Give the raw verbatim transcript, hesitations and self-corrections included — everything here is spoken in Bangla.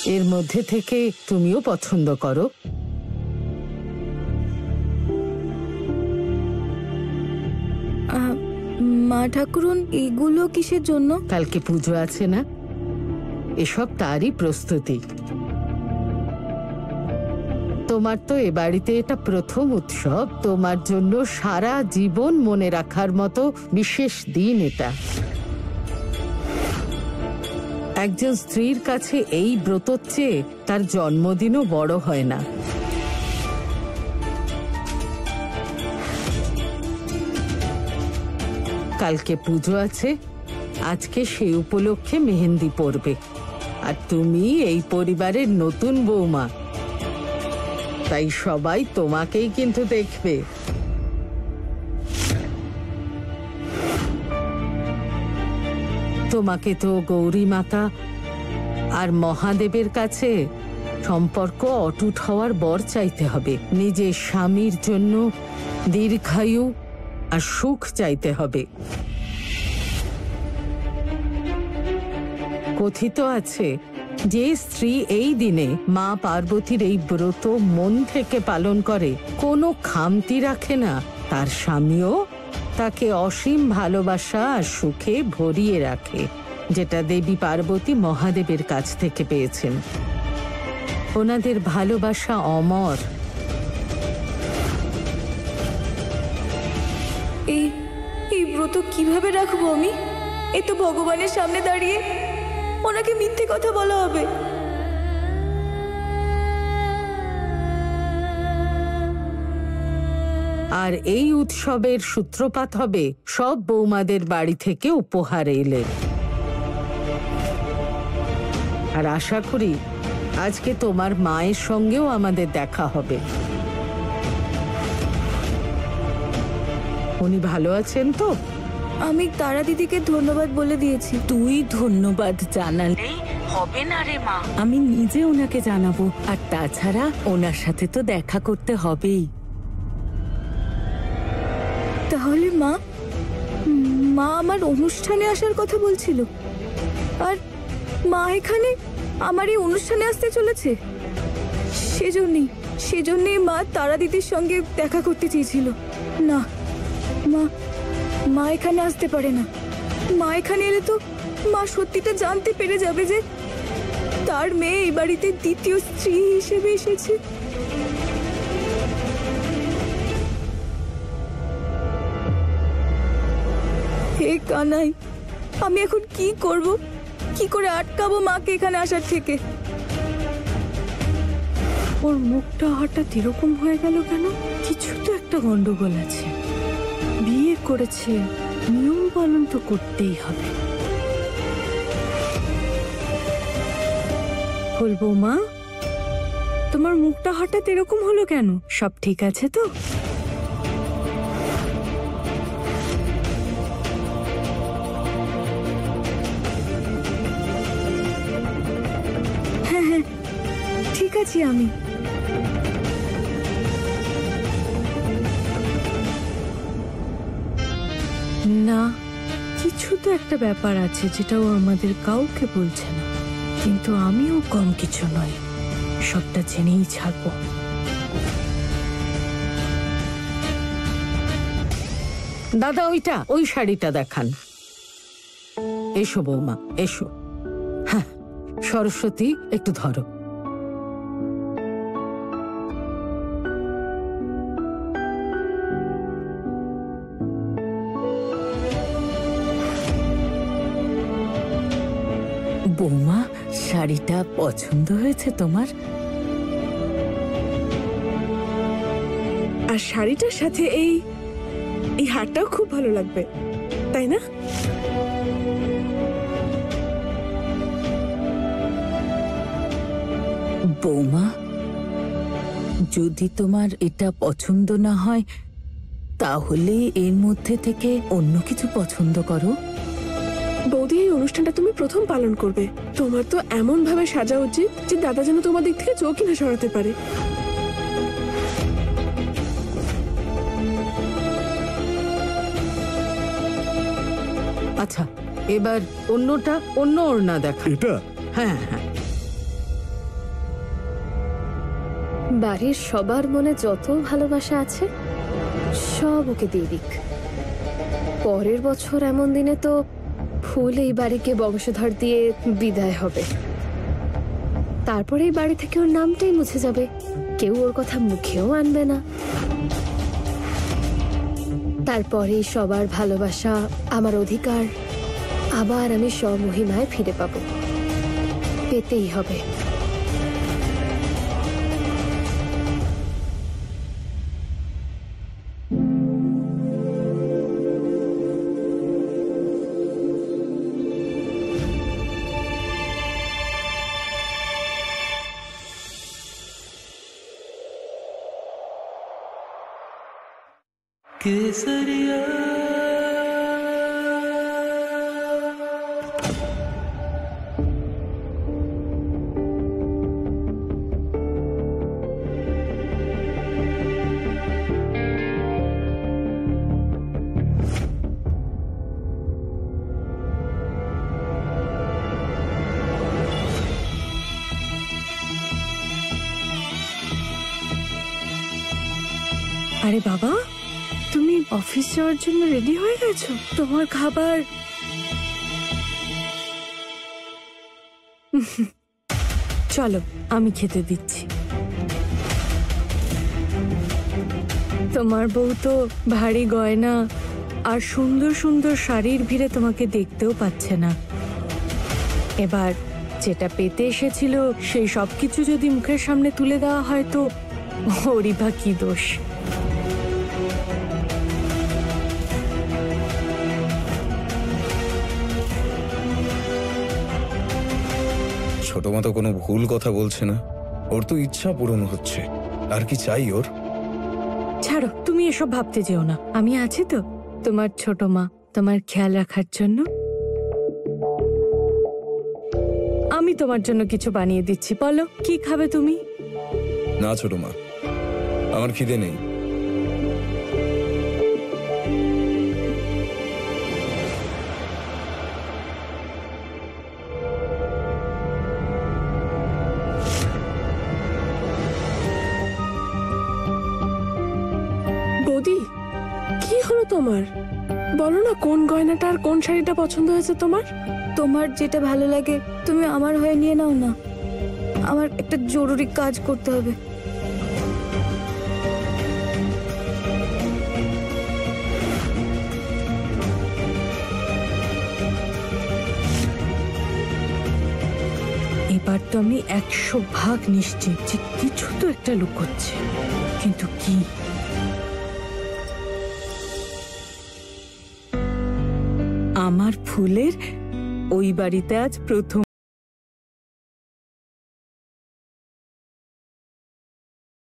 এর মধ্যে থেকে তুমিও পছন্দ করো। মা ঠাকুরন, এগুলো কিসের জন্য? কালকে পুজো আছে না, এসব তারই প্রস্তুতি। তোমার তো এ বাড়িতে এটা প্রথম উৎসব, তোমার জন্য সারা জীবন মনে রাখার মতো বিশেষ দিন এটা। একজন স্ত্রীর কাছে এই ব্রতর চেয়ে তার জন্মদিনও বড় হয় না। কালকে পুজো আছে, আজকে সেই উপলক্ষে মেহেন্দি পরবে, আর তুমি এই পরিবারের নতুন বৌমা, তাই সবাই তোমাকেই কিন্তু দেখবে। তোমাকে তো গৌরী মাতা আর মহাদেবের কাছে সম্পর্ক অটুট হওয়ার বর চাইতে হবে, নিজের স্বামীর জন্য দীর্ঘায়ু আর সুখ চাইতে হবে। কথিত আছে যে স্ত্রী এই দিনে মা পার্বতীর এই ব্রত মন থেকে পালন করে, কোনো খামতি রাখে না, তার স্বামীও তাকে অসীম ভালোবাসা আর সুখে ভরিয়ে রাখে, যেটা দেবী পার্বতী মহাদেবের কাছ থেকে পেয়েছেন। ওনাদের ভালোবাসা অমর। এই এই ব্রত কিভাবে রাখবো আমি? এ তো ভগবানের সামনে দাঁড়িয়ে ওনাকে মিথ্যে কথা বলা হবে। আর এই উৎসবের সূত্রপাত হবে সব বৌমাদের বাড়ি থেকে উপহার এলে। আর আশা করি আজকে তোমার মায়ের সঙ্গেও আমাদের দেখা হবে। উনি ভালো আছেন তো? আমি তারা দিদিকে ধন্যবাদ বলে দিয়েছি। তুই ধন্যবাদ জানালেই হবে না রে মা, আমি নিজে ওনাকে জানাবো। আর তাছাড়া ওনার সাথে তো দেখা করতে হবেই। তাহলে মা মা আমার অনুষ্ঠানে আসার কথা বলছিল, আর মা এখানে আমার এই অনুষ্ঠানে আসতে চলেছে। সেজন্যই সেজন্যই মা তারা দিদির সঙ্গে দেখা করতে চেয়েছিল। না, মা মা এখানে আসতে পারে না। মা এখানে এলে তো মা সত্যিটা জানতে পেরে যাবে যে তার মেয়ে এই বাড়িতে দ্বিতীয় স্ত্রী হিসেবে এসেছে। হে কানাই, আমি এখন কি করব? কি করে আটকাবো মাকে এখানে আসার থেকে? ওর মুখটা হঠাৎ এরকম হয়ে গেল কেন? কিছু তো একটা গন্ডগোল আছে। বিয়ে করেছে, নিয়ম পালন তো করতেই হবে। বলবো মা, তোমার মুখটা হঠাৎ এরকম হলো কেন? সব ঠিক আছে তো? হ্যাঁ হ্যাঁ ঠিক আছি আমি। না, কিছু তো একটা ব্যাপার আছে যেটা ও আমাদের কাউকে বলছে না, কিন্তু আমিও কম কিছু নয়, সবটা জেনেই ছাড়বো। দাদা, ওইটা ওই শাড়িটা দেখান। এসো বৌমা, এসো। হ্যাঁ, সরস্বতী একটু ধরো। বৌমা, শাড়িটা পছন্দ হয়েছে তোমার? আর শাড়িটার সাথে এই এই হারটাও খুব ভালো লাগবে, তাই না? বৌমা, যদি তোমার এটা পছন্দ না হয় তাহলে এর মধ্যে থেকে অন্য কিছু পছন্দ করো। বৌদি, এই অনুষ্ঠানটা তুমি প্রথম পালন করবে, তোমার তো এমন ভাবে সাজা উচিত যে দাদা যেন তোমার দিক থেকে চোখই না সরাতে পারে। আচ্ছা, এবার অন্যটা, অন্য ওড়না দেখা। এটা? হ্যাঁ হ্যাঁ, বাড়ির সবার মনে যত ভালোবাসা আছে সব ওকে দিয়ে দিক। পরের বছর এমন দিনে তো ফুল এই বাড়িকে বংশধর দিয়ে বিদায় হবে। তারপরে এই বাড়ি থেকে ওর নামটাই মুছে যাবে, কেউ ওর কথা মুখেও আনবে না। তারপরে সবার ভালোবাসা, আমার অধিকার আবার আমি স্বমহিমায় ফিরে পাবো, পেতেই হবে। केसरिया আরে বাবা, তুমি অফিস যাওয়ার জন্য রেডি হয়ে গেছো? তোমার খাবার চলো আমি খেতে দিচ্ছি। তোমার বউ তো ভারী গয়না আর সুন্দর সুন্দর শাড়ির ভিড়ে তোমাকে দেখতেও পাচ্ছে না। এবার যেটা পেতে এসেছিল সেই সব কিছু যদি মুখের সামনে তুলে দেওয়া হয় তো ওরই বা কি দোষ? ছোট মা তো কোনো ভুল কথা বলছে না, ওর তো ইচ্ছা পূরণ হচ্ছে, আর কি চাই ওর? ছাড়ো, তুমি এসব ভাবতে যেও না, আমি আছি তো তোমার ছোট মা, তোমার খেয়াল রাখার জন্য। আমি তোমার জন্য কিছু বানিয়ে দিচ্ছি, বলো কি খাবে তুমি? না ছোট মা, আমার খিদে নেই। বৌদি, কি হলো তোমার? বলো না কোন গয়নাটা আর কোন শাড়িটা পছন্দ হয়েছে তোমার? তোমার যেটা ভালো লাগে তুমি আমার হয়ে নিয়ে নাও না, আমার একটা জরুরি কাজ করতে হবে। এবার তো আমি একশো ভাগ নিশ্চিত যে কিছু তো একটা লুকোচ্ছে, কিন্তু কি? আমার ফুলের ওই বাড়িতে আজ প্রথম